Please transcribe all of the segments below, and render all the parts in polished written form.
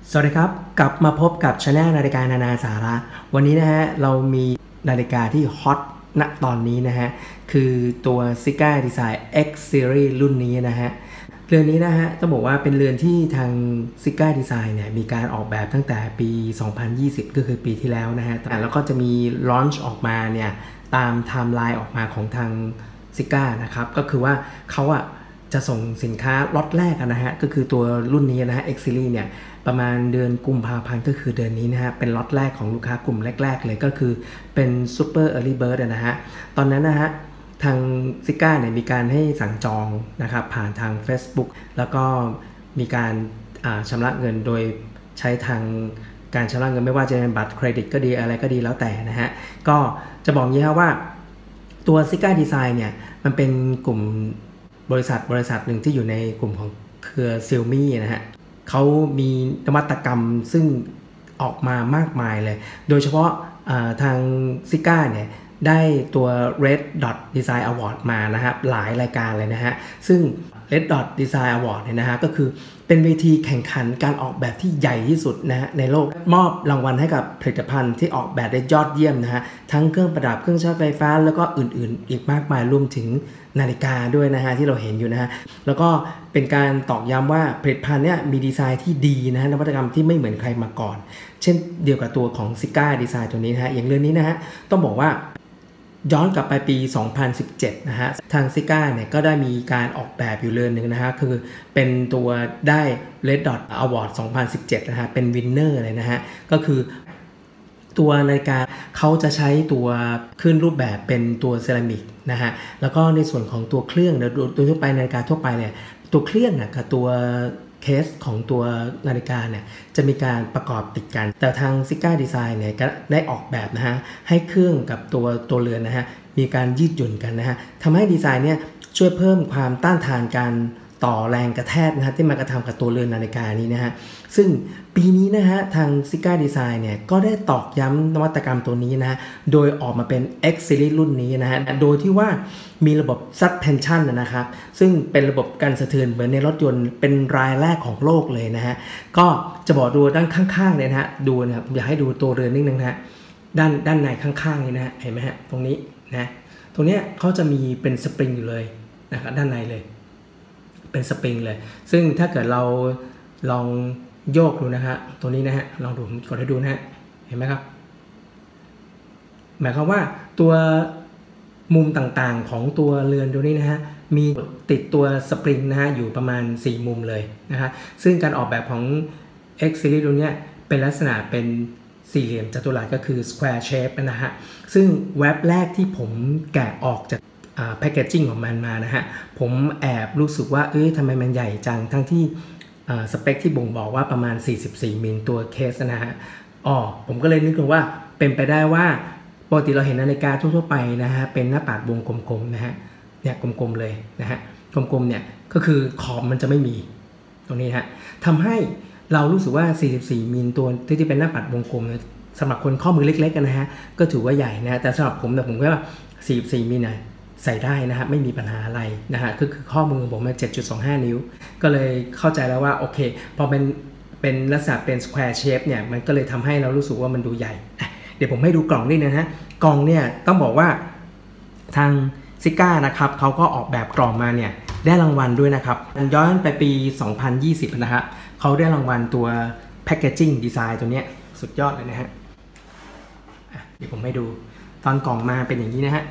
สวัสดีครับกลับมาพบกับช anel นาฬิกานานาสาระวันนี้นะฮะเรามีนาฬิกาที่ฮอตณตอนนี้นะฮะคือตัว Sika Design X Series รุ่นนี้นะฮะเรือนนี้นะฮะต้องบอกว่าเป็นเรือนที่ทาง Sika Design เนี่ยมีการออกแบบตั้งแต่ปี 2020 ก็คือปีที่แล้วนะฮะแล้วก็จะมีลอนช์ออกมาเนี่ยตามไทม์ไลน์ออกมาของทาง Sika นะครับก็คือว่าเขาจะส่งสินค้าล็อตแรกนะฮะก็คือตัวรุ่นนี้นะฮะ X Series เนี่ยประมาณเดือนกุมภาพันธ์ก็คือเดือนนี้นะฮะเป็นล็อตแรกของลูกค้ากลุ่มแรกๆเลยก็คือเป็น Super Early Bird นะฮะตอนนั้นนะฮะทางซิก้าเนี่ยมีการให้สั่งจองนะครับผ่านทาง Facebook แล้วก็มีการชำระเงินโดยใช้ทางการชำระเงินไม่ว่าจะเป็นบัตรเครดิตก็ดีอะไรก็ดีแล้วแต่นะฮะก็จะบอกงี้ครับว่าตัวซิก้าดีไซน์เนี่ยมันเป็นกลุ่มบริษัทหนึ่งที่อยู่ในกลุ่มของเครือ Xiaomi นะฮะเขามีนวัตกรรมซึ่งออกมามากมายเลยโดยเฉพาะทางซิก้าเนี่ยได้ตัว Red Dot Design Award มานะครับหลายรายการเลยนะฮะซึ่ง Red Dot Design Award เนี่ยนะฮะก็คือเป็นเวทีแข่งขันการออกแบบที่ใหญ่ที่สุดนะฮะในโลกมอบรางวัลให้กับผลิตภัณฑ์ที่ออกแบบได้ยอดเยี่ยมนะฮะทั้งเครื่องประดับเครื่องใช้ไฟฟ้าแล้วก็อื่นๆอีกมากมายรวมถึงนาฬิกาด้วยนะฮะที่เราเห็นอยู่นะฮะแล้วก็เป็นการตอกย้ำว่าผลิตภัณฑ์เนี่ยมีดีไซน์ที่ดีนะฮะนวัตกรรมที่ไม่เหมือนใครมาก่อนเช่นเดียวกับตัวของซิก้าดีไซน์ตัวนี้นะฮะอย่างเรื่องนี้นะฮะต้องบอกว่าย้อนกลับไปปี 2017 นะฮะทางซิก้าเนี่ยก็ได้มีการออกแบบอยู่เรือนหนึ่งนะฮะคือเป็นตัวได้ Red Dot Award 2017 นะฮะเป็นวินเนอร์เลยนะฮะก็คือตัวนาฬิกาเขาจะใช้ตัวขึ้นรูปแบบเป็นตัวเซรามิกนะฮะแล้วก็ในส่วนของตัวเครื่องโดยทั่วไปนาฬิกาทั่วไปเนี่ยตัวเครื่องนะกับตัวเคสของตัวนาฬิกาเนี่ยจะมีการประกอบติดกันแต่ทาง Sika Design เนี่ยก็ได้ออกแบบนะฮะให้เครื่องกับตัวเรือนนะฮะมีการยืดหยุ่นกันนะฮะทำให้ดีไซน์เนี่ยช่วยเพิ่มความต้านทานการต่อแรงกระแทกนะฮะที่มากระทำกับตัวเรือนนาฬิกานี้นะฮะซึ่งปีนี้นะฮะทาง Sika Design เนี่ยก็ได้ตอกย้ำนวัตกรรมตัวนี้นะฮะโดยออกมาเป็น X Series รุ่นนี้นะฮะโดยที่ว่ามีระบบ Suspension นะครับซึ่งเป็นระบบกันสะเทือนเหมือนในรถยนต์เป็นรายแรกของโลกเลยนะฮะก็จะบอกดูด้านข้างๆเลยนะฮะดูนะครับอยากให้ดูตัวเรือนนิดนึงนะฮะด้านในข้างๆนี่นะเห็นไหมฮะตรงนี้นะตรงเนี้ยเขาจะมีเป็นสปริงอยู่เลยนะครับด้านในเลยเป็นสปริงเลยซึ่งถ้าเกิดเราลองโยกดูนะฮะตัวนี้นะฮะลองดูกดให้ดูนะฮะเห็นไหมครับหมายความว่าตัวมุมต่างๆของตัวเรือนตัวนี้นะฮะมีติดตัวสปริงนะฮะอยู่ประมาณ4มุมเลยนะฮะซึ่งการออกแบบของ X Series ตัวนี้เป็นลักษณะเป็นสี่เหลี่ยมจัตุรัสก็คือ square shape นะฮะซึ่งแว็บแรกที่ผมแกะออกจากแพคเกจจิ้งของมันมานะฮะผมแอบรู้สึกว่าทำไมมันใหญ่จังทั้งที่สเปคที่บ่งบอกว่าประมาณ44มิลตัวเคสนะฮะผมก็เลยนึกถึงว่าเป็นไปได้ว่าปกติเราเห็นนาฬิกาทั่วๆไปนะฮะเป็นหน้าปัดวงกลมๆนะฮะเนี่ยกลมๆเลยนะฮะกลมๆเนี่ยก็คือขอบมันจะไม่มีตรงนี้ฮะทำให้เรารู้สึกว่า44มิลตัวที่เป็นหน้าปัดวงกลมสำหรับคนข้อมือเล็กๆกันนะฮะก็ถือว่าใหญ่นะแต่สำหรับผมเนี่ยผมก็ว่า44มิลนะใส่ได้นะฮะไม่มีปัญหาอะไรนะฮะคือข้อมือผมมัน 7.25 นิ้วก็เลยเข้าใจแล้วว่าโอเคพอเป็นลักษณะเป็น square shape เนี่ยมันก็เลยทำให้เรารู้สึกว่ามันดูใหญ่เดี๋ยวผมให้ดูกล่องนี่นะฮะกล่องเนี่ยต้องบอกว่าทางซิก้านะครับเขาก็ออกแบบกล่องมาเนี่ยได้รางวัลด้วยนะครับย้อนไปปี 2020 นะฮะเขาได้รางวัลตัว packaging design ตัวเนี้ยสุดยอดเลยนะฮะเดี๋ยวผมให้ดูตอนกล่องมาเป็นอย่างนี้นะฮะ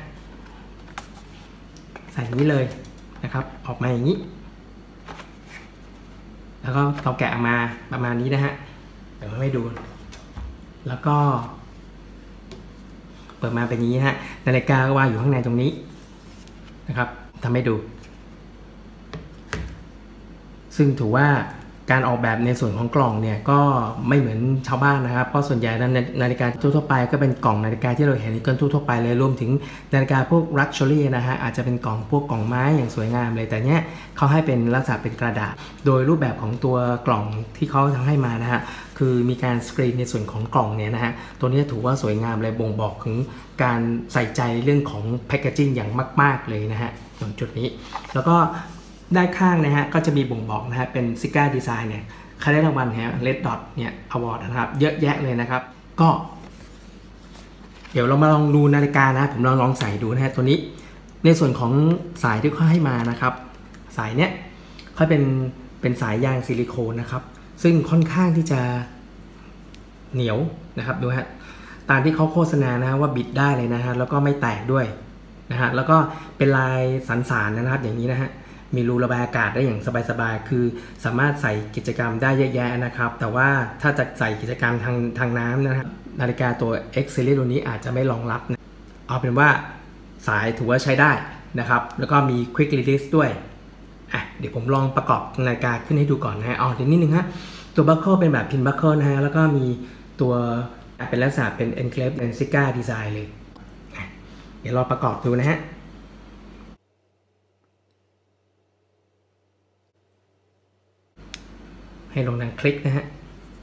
ใส่อย่างนี้เลยนะครับออกมาอย่างนี้แล้วก็เราแกะออกมาประมาณนี้นะฮะเดี๋ยวให้ดูแล้วก็เปิดมาเป็นอย่างนี้ฮะนาฬิกาก็วางอยู่ข้างในตรงนี้นะครับทำให้ดูซึ่งถือว่าการออกแบบในส่วนของกล่องเนี่ยก็ไม่เหมือนชาวบ้านนะครับเพราะส่วนใหญ่นาฬิกาทั่วไปก็เป็นกล่องนาฬิกาที่เราเห็นกันทั่วไปเลยรวมถึงนาฬิกาพวก Luxury นะฮะอาจจะเป็นกล่องพวกกล่องไม้อย่างสวยงามเลยแต่เนี้ยเขาให้เป็นลักษณะเป็นกระดาษโดยรูปแบบของตัวกล่องที่เขาทำให้มานะฮะคือมีการสกรีนในส่วนของกล่องเนี่ยนะฮะตัวนี้ถือว่าสวยงามเลยบ่งบอกถึงการใส่ใจเรื่องของแพคเกจจิ้งอย่างมากๆเลยนะฮะตรงจุดนี้แล้วก็ด้านข้างนะฮะก็จะมีบ่งบอกนะฮะเป็น Sika Design เนี่ยใครได้รางวัลฮะ Red Dot เนี่ยอวอร์ดนะครับเยอะแยะเลยนะครับก็เดี๋ยวเรามาลองดูนาฬิกานะผมลองใส่ดูนะฮะตัวนี้ในส่วนของสายที่เขาให้มานะครับสายเนี้ยเขาเป็นสายยางซิลิโคนนะครับซึ่งค่อนข้างที่จะเหนียวนะครับดูฮะตามที่เขาโฆษณานะว่าบิดได้เลยนะฮะแล้วก็ไม่แตกด้วยนะฮะแล้วก็เป็นลายสันๆนะครับอย่างนี้นะฮะมีรูระบายอากาศได้อย่างสบายๆคือสามารถใส่กิจกรรมได้เยอะแยะนะครับแต่ว่าถ้าจะใส่กิจกรรมทางน้ำนะครับนาฬิกาตัว X Series ตัวนี้อาจจะไม่รองรับนะเอาเป็นว่าสายถือว่าใช้ได้นะครับแล้วก็มี Quick Release ด้วยเดี๋ยวผมลองประกอบนาฬิกาขึ้นให้ดูก่อนนะฮะเดี๋ยวนิดนึงฮะตัวบัคเกิลเป็นแบบพินบัคเกิลนะฮะแล้วก็มีตัวเป็นลักษณะเป็น Enclave เป็น Cigar Design เลยเดี๋ยวเราประกอบดูนะฮะให้ลงดังคลิกนะฮะ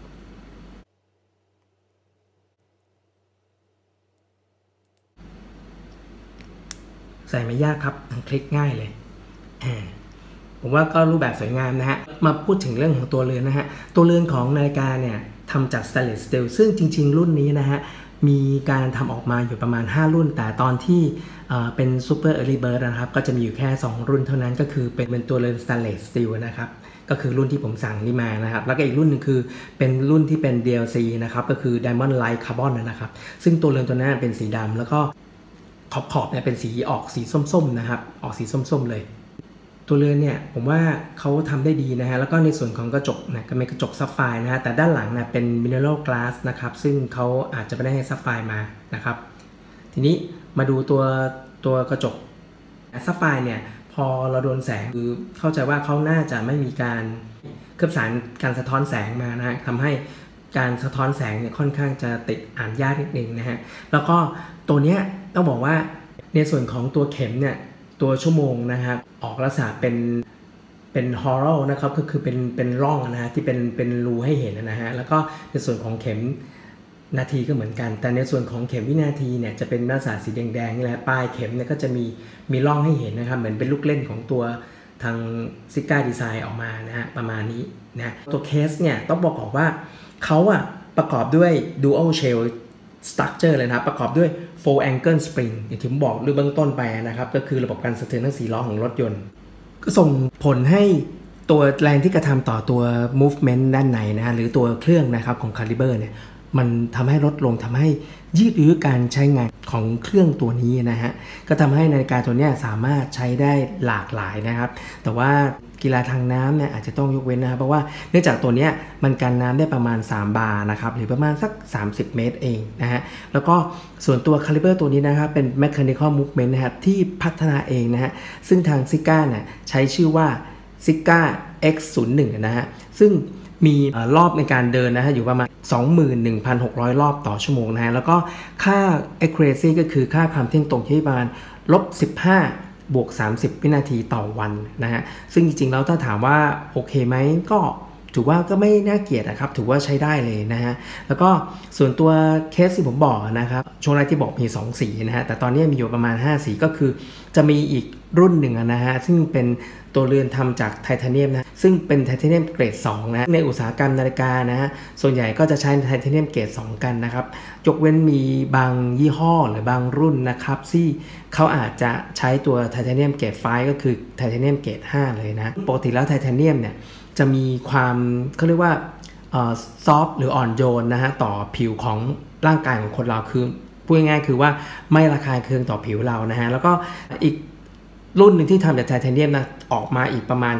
ใส่ไม่ยากครับดังคลิกง่ายเลยผมว่าก็รูปแบบสวยงามนะฮะมาพูดถึงเรื่องของตัวเรือนนะฮะตัวเรือนของนาฬิกาเนี่ยทำจาก Stainless Steel ซึ่งจริงๆรุ่นนี้นะฮะมีการทำออกมาอยู่ประมาณ5รุ่นแต่ตอนที่เป็น Super Early Bird นะครับก็จะมีอยู่แค่2รุ่นเท่านั้นก็คือเป็นตัวเรือน Stainless Steel นะครับก็คือรุ่นที่ผมสั่งนี่มานะครับแล้วก็อีกรุ่นนึงคือเป็นรุ่นที่เป็น DLC นะครับก็คือ Diamond Light Carbon นะครับซึ่งตัวเรือนตัวนั้นเป็นสีดำแล้วก็ขอบเนี่ยเป็นสีออกสีส้มๆนะครับออกสีส้มๆเลยตัวเรือนเนี่ยผมว่าเขาทำได้ดีนะฮะแล้วก็ในส่วนของกระจกเนี่ยก็เป็นกระจกซัฟไฟร์นะฮะแต่ด้านหลังเนี่ยเป็น Mineral Glass นะครับซึ่งเขาอาจจะไม่ได้ให้ซัฟไฟร์มานะครับทีนี้มาดูตัวกระจกซัฟไฟร์เนี่ยพอเราโดนแสงคือเข้าใจว่าเขาน่าจะไม่มีการเคลือบสารการสะท้อนแสงมานะฮะทำให้การสะท้อนแสงเนี่ยค่อนข้างจะติดอ่านยากนิดนึงนะฮะแล้วก็ตัวเนี้ยต้องบอกว่าในส่วนของตัวเข็มเนี่ยตัวชั่วโมงนะครับออกลักษณะเป็นฮอลโลนะครับก็คือเป็นร่องนะฮะที่เป็นรูให้เห็นนะฮะแล้วก็ในส่วนของเข็มนาทีก็เหมือนกันแต่ในส่วนของเข็มวินาทีเนี่ยจะเป็นลักษณะสีแดงๆนี่แหละปลายเข็มเนี่ยก็จะมีร่องให้เห็นนะครับเหมือนเป็นลูกเล่นของตัวทางซิก้าดีไซน์ออกมานะฮะประมาณนี้นะตัวเคสเนี่ยต้องบอกว่าเขาประกอบด้วย Dual Shell Structure เลยนะครับประกอบด้วย 4 Angle Spring อย่างที่ผมบอกหรือเบื้องต้นไปนะครับก็คือระบบการสะเทือนทั้ง4ล้อของรถยนต์ก็ส่งผลให้ตัวแรงที่กระทำต่อตัว movement ด้านในนะฮะหรือตัวเครื่องนะครับของ Caliber เนี่ยมันทำให้ลดลงทำให้ยืดอายุการใช้งานของเครื่องตัวนี้นะฮะก็ทำให้นาฬิกาตัวนี้สามารถใช้ได้หลากหลายนะครับแต่ว่ากีฬาทางน้ำเนี่ยอาจจะต้องยกเว้นนะครับเพราะว่าเนื่องจากตัวนี้มันกันน้ำได้ประมาณ3บาร์นะครับหรือประมาณสัก30เมตรเองนะฮะแล้วก็ส่วนตัว Caliber ตัวนี้นะครับเป็น Mechanical Movement นะครับที่พัฒนาเองนะฮะซึ่งทาง Siga เนี่ยใช้ชื่อว่า Siga X01 นะฮะซึ่งมีรอบในการเดินนะฮะอยู่ประมาณ 21,600 รอบต่อชั่วโมงนะฮะแล้วก็ค่า accuracy ก็คือค่าความเที่ยงตรงที่ประมาณ-15 บวก 30 วินาทีต่อวันนะฮะซึ่งจริงๆแล้วถ้าถามว่าโอเคไหมก็ถือว่าก็ไม่น่าเกลียดนะครับถือว่าใช้ได้เลยนะฮะแล้วก็ส่วนตัวเคสที่ผมบอกนะครับช่วงแรกที่บอกมี2สีนะฮะแต่ตอนนี้มีอยู่ประมาณ5สีก็คือจะมีอีกรุ่นหนึ่งนะฮะซึ่งเป็นตัวเรือนทำจากไทเทเนียมนะซึ่งเป็นไทเทเนียมเกรด2นะในอุตสาหกรรมนาฬิกานะฮะส่วนใหญ่ก็จะใช้ไทเทเนียมเกรด2กันนะครับยกเว้นมีบางยี่ห้อหรือบางรุ่นนะครับที่เขาอาจจะใช้ตัวไทเทเนียมเกรด5ก็คือไทเทเนียมเกรด5เลยนะปกติแล้วไทเทเนียมเนี่ยจะมีความเขาเรียกว่าซอฟต์หรืออ่อนโยนนะฮะต่อผิวของร่างกายของคนเราคือพูดง่ายๆคือว่าไม่ระคายเคืองต่อผิวเรานะฮะแล้วก็อีกรุ่นหนึ่งที่ทำจากไทเทเนียมนะออกมาอีกประมาณ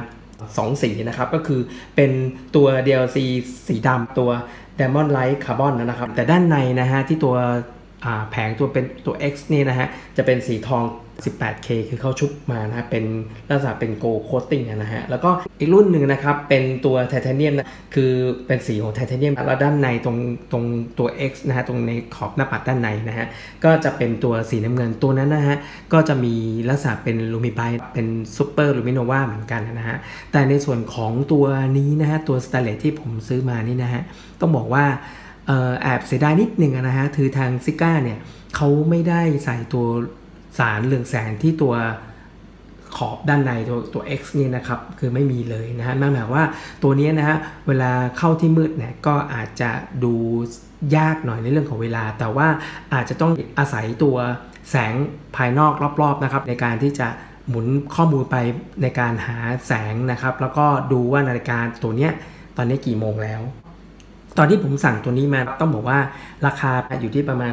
2สีนะครับก็คือเป็นตัว DLC สีดำตัว Diamond Light Carbon นะครับแต่ด้านในนะฮะที่ตัวแผงตัวเป็นตัว X นี่นะฮะจะเป็นสีทอง 18K คือเขาชุบมานะเป็นลักษณะเป็นโกลด์โคตติ้งนะฮะแล้วก็อีกรุ่นหนึ่งนะครับเป็นตัวไทเทเนียมนะคือเป็นสีของไทเทเนียมแล้วด้านในตรงตัว X นะฮะตรงในขอบหน้าปัดด้านในนะฮะก็จะเป็นตัวสีน้ำเงินตัวนั้นนะฮะก็จะมีลักษณะเป็นลูมิไบต์เป็นซูเปอร์ลูมิโนวาเหมือนกันนะฮะแต่ในส่วนของตัวนี้นะฮะตัวสแตนเลสที่ผมซื้อมานี่นะฮะต้องบอกว่าแอบเสียดายนิดหนึ่งนะฮะคือทางซิก้าเนี่ยเขาไม่ได้ใส่ตัวสารเรืองแสงที่ตัวขอบด้านในตัว X นี่นะครับคือไม่มีเลยนะฮะนั่นหมายว่าตัวนี้นะฮะเวลาเข้าที่มืดเนี่ยก็อาจจะดูยากหน่อยในเรื่องของเวลาแต่ว่าอาจจะต้องอาศัยตัวแสงภายนอกรอบๆนะครับในการที่จะหมุนข้อมูลไปในการหาแสงนะครับแล้วก็ดูว่านาฬิกาตัวนี้ตอนนี้กี่โมงแล้วตอนที่ผมสั่งตัวนี้มาต้องบอกว่าราคาอยู่ที่ประมาณ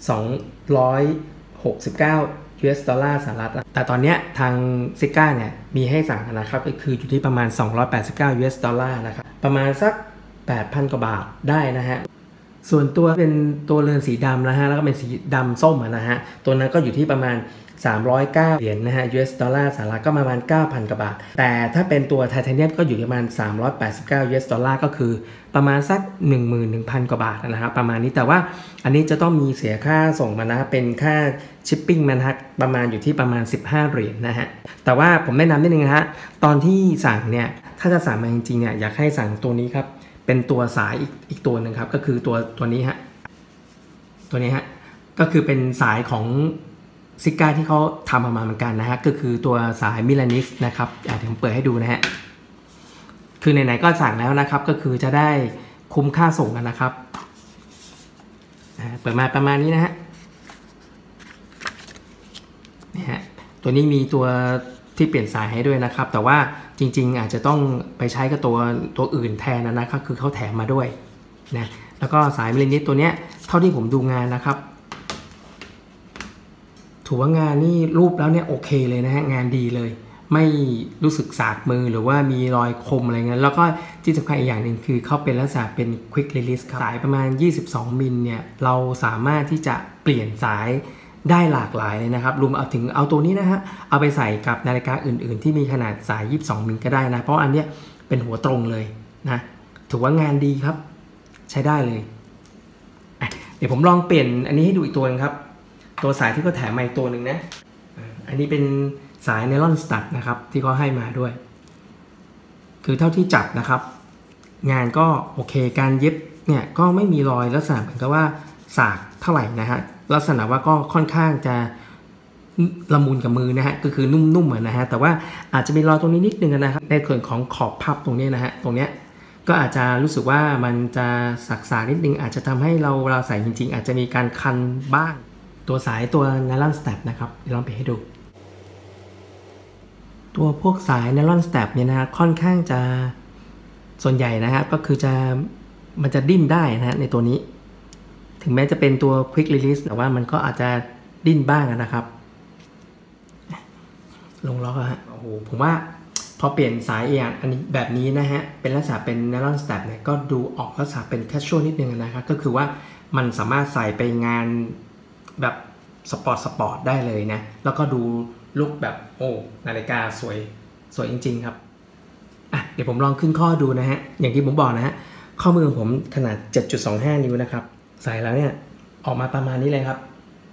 269 US ดอลลาร์สหรัฐแต่ตอนนี้ทางซิก้าเนี่ยมีให้สั่งนะครับก็คืออยู่ที่ประมาณ289 US ดอลลาร์นะครับประมาณสัก 8,000 กว่าบาทได้นะฮะส่วนตัวเป็นตัวเรือนสีดำนะฮะแล้วก็เป็นสีดำส้มนะฮะตัวนั้นก็อยู่ที่ประมาณ309 เหรียญนะฮะ US ดอลลาร์สหรัฐก็ประมาณ 9,000 กว่าบาทแต่ถ้าเป็นตัวไทเทเนียมก็อยู่ที่ประมาณ389 US ดอลลาร์ก็คือประมาณสัก 11,000 กว่าบาทนะครับประมาณนี้แต่ว่าอันนี้จะต้องมีเสียค่าส่งมานะเป็นค่าชิปปิ้งมันฮะประมาณอยู่ที่ประมาณ15 เหรียญนะฮะแต่ว่าผมแนะนำนิดนึงนะฮะตอนที่สั่งเนี่ยถ้าจะสั่งมาจริงๆเนี่ยอยากให้สั่งตัวนี้ครับเป็นตัวสายอีกตัวหนึ่งครับก็คือตัวนี้ฮะตัวนี้ฮะก็คือเป็นสายของซิก้าที่เขาทำออกมาเหมือนกันนะฮะก็คือตัวสายมิลานิสนะครับเดี๋ยวผมเปิดให้ดูนะฮะคือไหนๆก็สั่งแล้วนะครับก็คือจะได้คุ้มค่าส่งกันนะครับเปิดมาประมาณนี้นะฮะนี่ฮะตัวนี้มีตัวที่เปลี่ยนสายให้ด้วยนะครับแต่ว่าจริงๆอาจจะต้องไปใช้กับตัวอื่นแทนนะครับคือเขาแถมมาด้วยนะแล้วก็สายมิลลินิตตัวเนี้ยเท่าที่ผมดูงานนะครับถือว่างานนี่รูปแล้วเนี่ยโอเคเลยนะฮะงานดีเลยไม่รู้สึกสากมือหรือว่ามีรอยคมอะไรเงี้ยแล้วก็ที่สำคัญอีกอย่างหนึ่งคือเขาเป็นลักษณะเป็น Quick Release สายประมาณ22 มิลเนี่ยเราสามารถที่จะเปลี่ยนสายได้หลากหลายเลยนะครับรวมเอาตัวนี้นะฮะเอาไปใส่กับนาฬิกาอื่นๆที่มีขนาดสาย22 มิลก็ได้นะเพราะอันเนี้ยเป็นหัวตรงเลยนะถือว่างานดีครับใช้ได้เลยเดี๋ยวผมลองเปลี่ยนอันนี้ให้ดูอีกตัวนึงครับตัวสายที่เขาแถมมาอีกตัวหนึ่งนะอันนี้เป็นสายไนลอนสตัดนะครับที่เขาให้มาด้วยคือเท่าที่จับนะครับงานก็โอเคการเย็บเนี่ยก็ไม่มีรอยลักษณะเหมือนกับว่าสากเท่าไหร่นะฮะลักษณะว่าก็ค่อนข้างจะละมุนกับมือนะฮะก็คือนุ่มๆนะฮะแต่ว่าอาจจะมีรอยตรงนี้นิดนึงนะครับในส่วนของขอบพับตรงนี้นะฮะตรงเนี้ยก็อาจจะรู้สึกว่ามันจะสักๆนิดนึงอาจจะทำให้เราใส่จริงๆอาจจะมีการคันบ้างตัวสายตัวไนลอนสแตปนะครับเดี๋ยวลองไปให้ดูตัวพวกสายไนลอนสแตปเนี่ยนะค่อนข้างจะส่วนใหญ่นะฮะก็คือมันจะดิ้นได้นะฮะในตัวนี้ถึงแม้จะเป็นตัว Quick Release แต่ว่ามันก็อาจจะดิ้นบ้างนะครับลงล็อกฮะโอ้โหผมว่าพอเปลี่ยนสายอย่างอันนี้แบบนี้นะฮะเป็นลักษณะเป็นไนลอนสแตปเนี่ยก็ดูออกลักษณะเป็นแคชชวลนิดนึงนะครับก็คือว่ามันสามารถใส่ไปงานแบบสปอร์ตได้เลยนะแล้วก็ดูลุคแบบโอ้นาฬิกาสวยจริงๆครับเดี๋ยวผมลองขึ้นข้อดูนะฮะอย่างที่ผมบอกนะฮะข้อมือของผมขนาด 7.25 นิ้วนะครับใส่แล้วเนี่ยออกมาประมาณนี้เลยครับ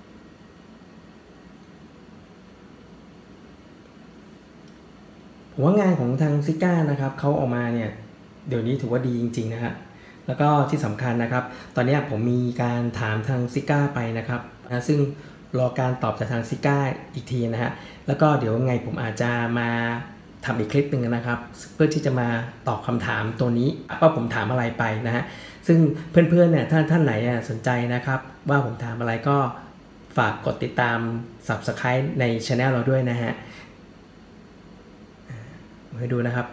ผมว่างานของทางซิก้านะครับเขาออกมาเนี่ยเดี๋ยวนี้ถือว่าดีจริงๆนะฮะแล้วก็ที่สำคัญนะครับตอนนี้ผมมีการถามทางซิก้าไปนะครับซึ่งรอการตอบจากทางซิก้าอีกทีนะฮะแล้วก็เดี๋ยวไงผมอาจจะมาทำอีกคลิปหนึ่งนะครับเพื่อที่จะมาตอบคำถามตัวนี้ว่าผมถามอะไรไปนะฮะซึ่งเพื่อนๆเนี่ยท่านไหนสนใจนะครับว่าผมถามอะไรก็ฝากกดติดตาม Subscribe ใน Channel เราด้วยนะฮะมาให้ดูนะครับ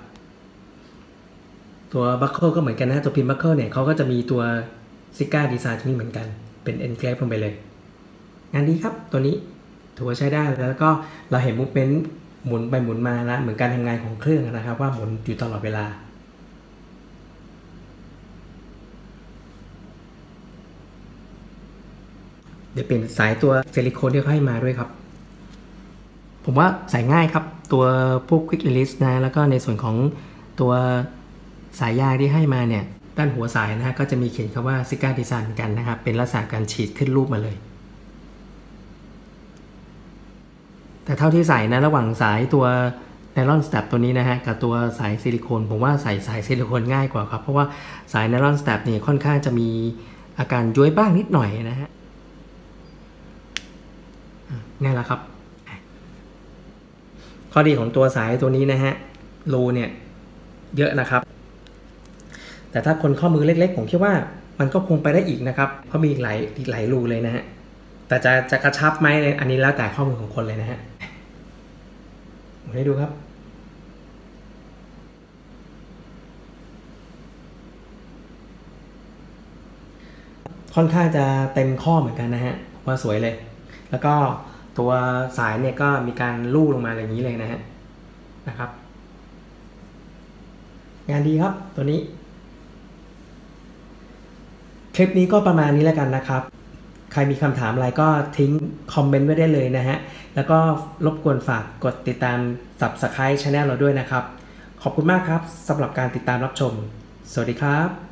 ตัวบัคเกิลก็เหมือนกันนะตัวพินบัคเกิลเนี่ยเขาก็จะมีตัวซิก้าดีไซน์ตรงนี้เหมือนกันเป็นเอ็นเคลฟลงไปเลยงานดีครับตัวนี้ถือว่าใช้ได้แล้วก็เราเห็นมูฟเมนต์หมุนไปหมุนมานะเหมือนการทำงานของเครื่องนะครับว่าหมุนอยู่ตลอดเวลาเดี๋ยวเปลี่ยนสายตัวซิลิโคนที่เขาให้มาด้วยครับผมว่าใส่ง่ายครับตัวพวก Quick Release นะแล้วก็ในส่วนของตัวสายยางที่ให้มาเนี่ยด้านหัวสายนะฮะก็จะมีเขียนคำว่า Sigma Design กันนะครับเป็นลักษณะการฉีดขึ้นรูปมาเลยแต่เท่าที่ใส่นะระหว่างสายตัวไนลอนสแตปตัวนี้นะฮะกับตัวสายซิลิโคนผมว่าใส่สายซิลิโคนง่ายกว่าครับเพราะว่าสายไนลอนสแตปนี่ค่อนข้างจะมีอาการย้วยบ้างนิดหน่อยนะฮะนี่แหละครับข้อดีของตัวสายตัวนี้นะฮะรูเนี่ยเยอะนะครับแต่ถ้าคนข้อมือเล็กๆผมคิดว่ามันก็คงไปได้อีกนะครับเพราะมีอีกหลายรูเลยนะฮะแต่จะกระชับไหมอันนี้แล้วแต่ข้อมือของคนเลยนะฮะผมให้ดูครับค่อนข้างจะเต็มข้อเหมือนกันนะฮะว่าสวยเลยแล้วก็ตัวสายเนี่ยก็มีการลู่ลงมาอย่างนี้เลยนะฮะนะครับงานดีครับตัวนี้คลิปนี้ก็ประมาณนี้แล้วกันนะครับใครมีคำถามอะไรก็ทิ้งคอมเมนต์ไว้ได้เลยนะฮะแล้วก็รบกวนฝากกดติดตาม Subscribe Channel เราด้วยนะครับขอบคุณมากครับสำหรับการติดตามรับชมสวัสดีครับ